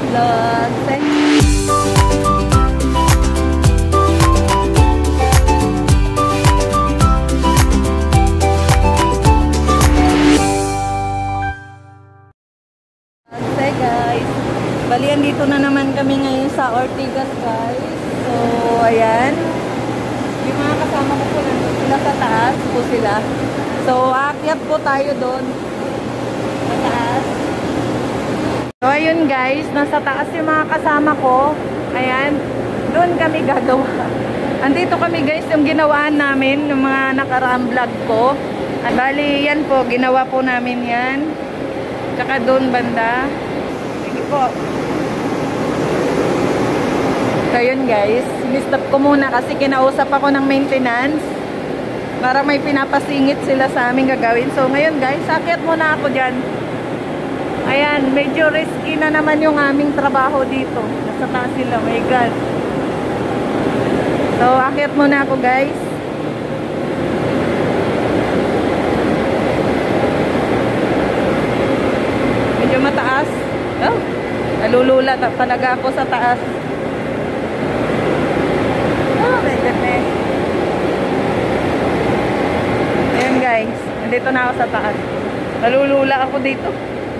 Los guys, bali andito na naman kami ngayon sa Ortigas guys. So ayan, yung mga kasama ko po nandun sila sa taas po sila. So aakyat po tayo doon sa taas. So ayun guys, nasa taas yung mga kasama ko. Ayan, doon kami gagawa. Andito kami guys, yung ginawaan namin, yung mga nakaraang vlog ko. At bali yan po, ginawa po namin yan. Tsaka doon banda. Sige po. So yun guys, stop ko muna kasi kinausap ako ng maintenance. Para may pinapasingit sila sa aming gagawin. So ngayon guys, akyat muna ako dyan. Ayan, medyo risky na naman yung aming trabaho dito. Nasa taas sila, my God. So akyat muna ako guys. Medyo mataas. Oh, nalulula talaga ako sa taas. Oh my goodness. Ayan guys, nandito na ako sa taas. Nalulula ako dito.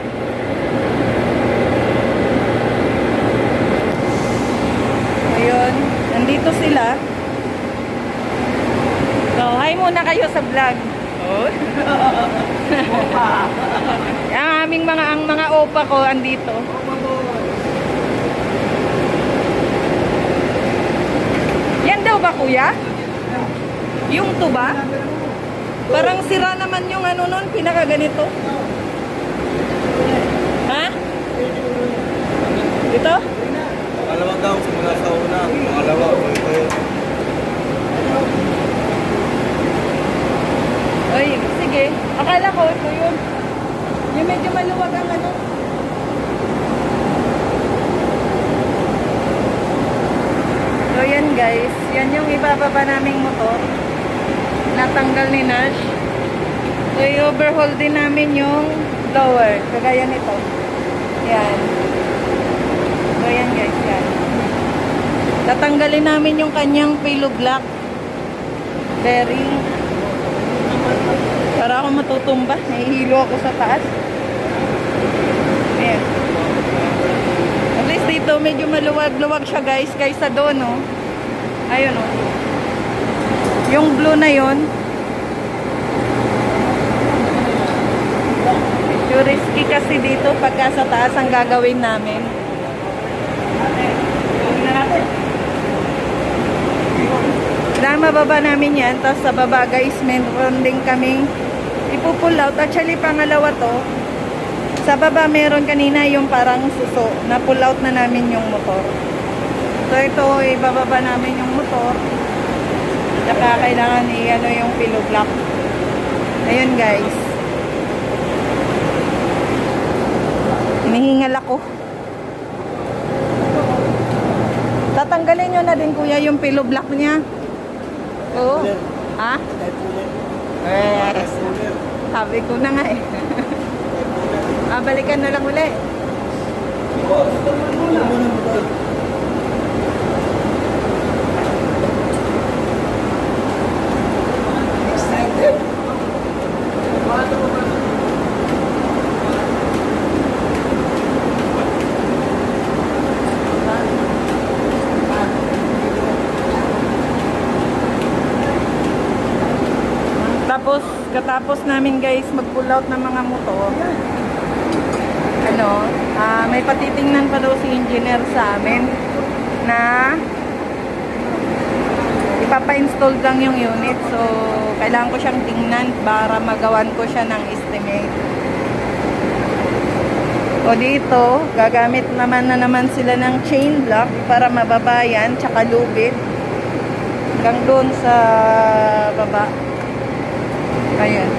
Ayun, nandito sila. So, hi muna kayo sa vlog. Oh. ang mga opa ko andito. Yan daw ba kuya? Yung tuba? Parang sira naman yung ano nun, pinaka ganito. Ha? Ito? Pangalawang daw, simula sa una. Pangalawa, Ay, sige. Akala ko ito yun. Yung medyo maluwag ang ano. So yan guys, yan yung ibababa naming motor. Natanggal ni Nash. So i-overhaul din namin yung blower. Kagaya nito. Yan. So yan guys, yan. Tatanggalin namin yung kanyang pillow block bearing. Para ako matutumba. Nahihilo ako sa taas. Ayan. At least dito medyo maluwag-luwag siya guys. Kaysa doon oh. Ayun oh. Yung blue na yon. Medyo risky kasi dito pagka sa taas ang gagawin namin. Kailangan mababa namin yan. Tapos sa baba guys, meron din kaming ipupull out. Actually pangalawa to. Sa baba meron kanina yung parang suso. Na pull out na namin yung motor. So ito, ibababa namin yung motor. Saka kailangan i-ano yung pillow block. Ayun guys. Hinihingal ako. Tatanggalin nyo na din kuya yung pillow block niya. Oo. Ha? Yes. Sabi ko na nga eh. Balikan na lang ulit. Katapos namin guys mag-pull out ng mga motor, ano, may patitingnan pa daw si engineer sa amin na ipapa-install lang yung unit. So kailangan ko siyang tingnan para magawan ko siya ng estimate. O dito gagamit naman sila ng chain block para mababayan tsaka lubid hanggang doon sa baba. Ayan.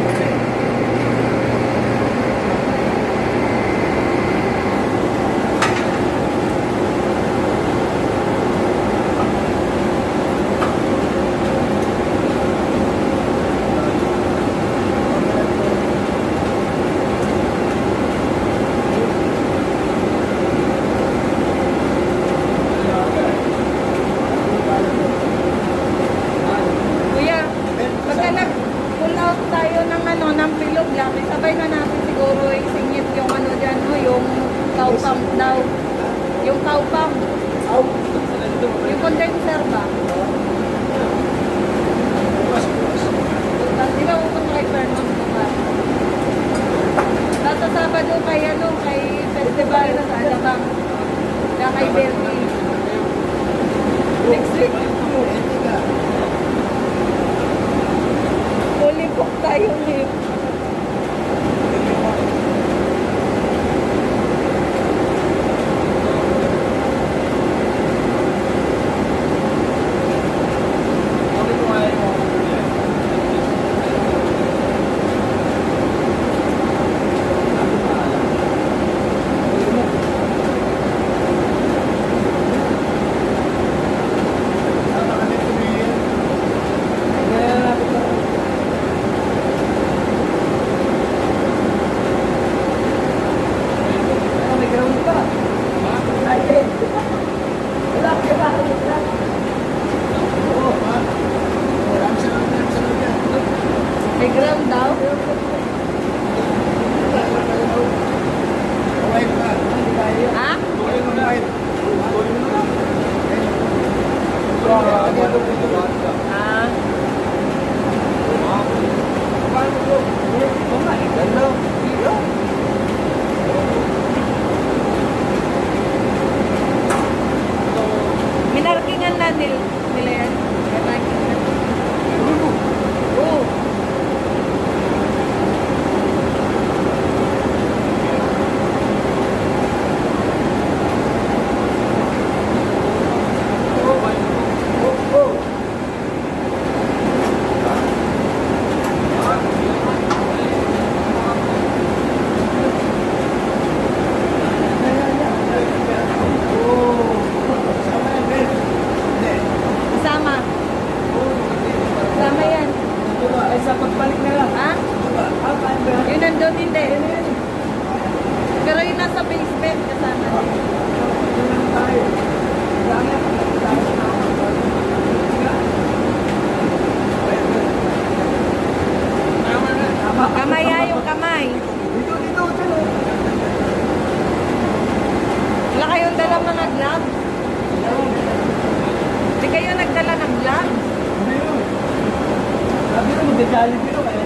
yung lift. May ground daw? Ha? Ah. Minarkingan na nila yan. Minarkingan. Oo. Kasama. Kasama yan. Sa pagbalik na lang. Ha? Yun nandun hindi. Pero yun nasa basement kasama. Kamay yung kamay. Dito. Wala kayong dala mga gloves? Hindi kayo nagdala ng gloves? Sabi mo, magdadali dito. Kaya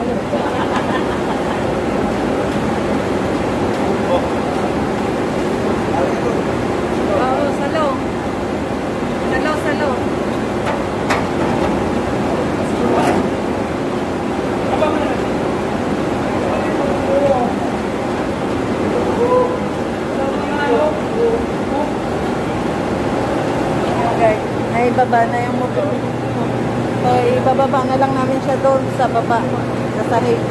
Oo, salo. Salo. Okay, naibaba na yung motor. So, ibababa na lang namin siya doon sa baba. Sa sahig.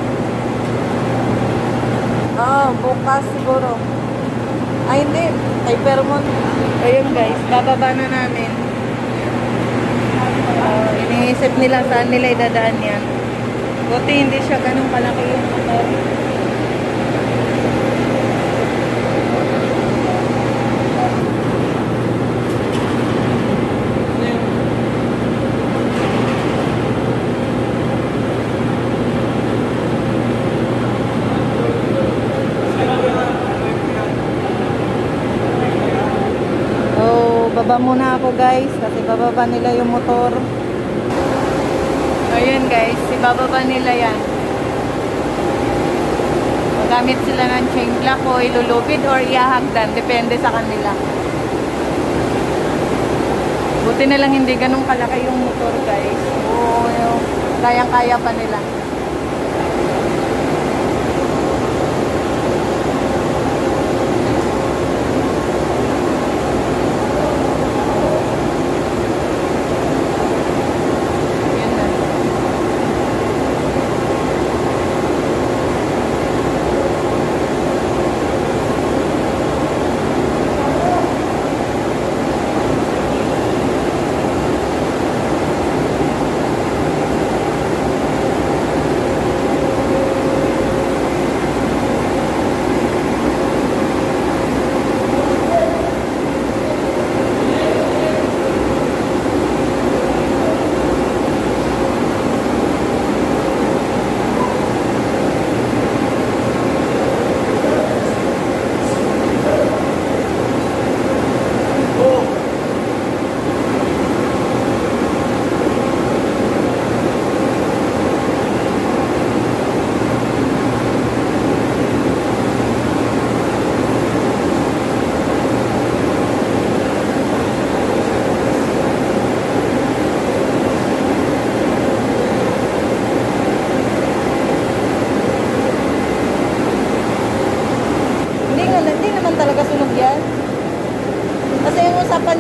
Bukas siguro. Ay, hindi. Kay Permont. Ayun guys, bababa na namin. Iniisip nila saan nila idadaan yan. Buti hindi siya ganun kalaki yung motor. Baba muna ako guys kasi bababa nila yung motor. Ayun guys, ibababa nila yan. Magamit sila ng chain block o ilulubid or iahagdan, depende sa kanila. Buti na lang hindi ganun kalaki yung motor guys. Oo, kayang-kaya pa nila.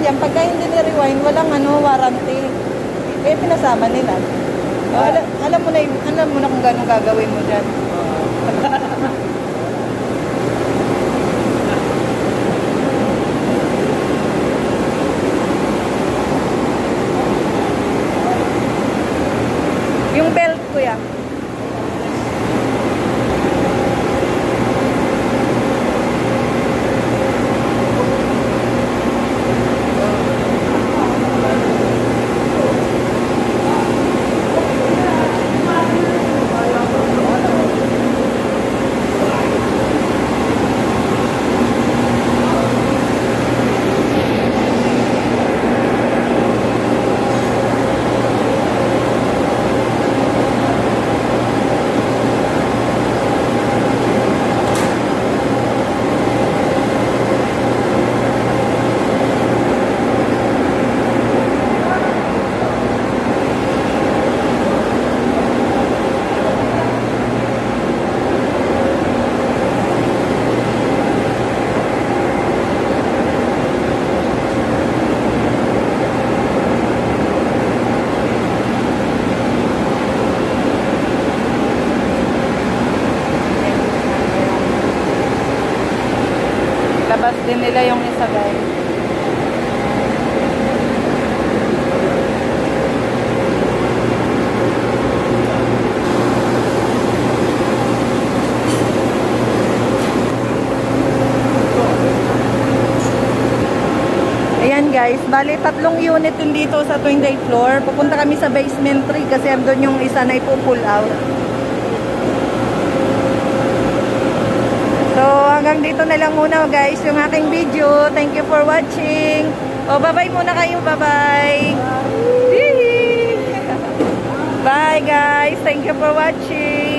yan, pagka hindi ni-rewind, walang warranty. Kaya pinasama nila. O, alam mo na kung gano'ng gagawin mo dyan. Yung belt, kuya. Labas din nila yung isa, guys. Ayan guys, bali 3 unit din dito sa 28th floor. Pupunta kami sa basement 3 kasi andun yung isa na ipo-pull out. So, hanggang dito na lang muna guys yung aking video. Thank you for watching. O, bye-bye muna kayo. Bye-bye. Bye guys. Thank you for watching.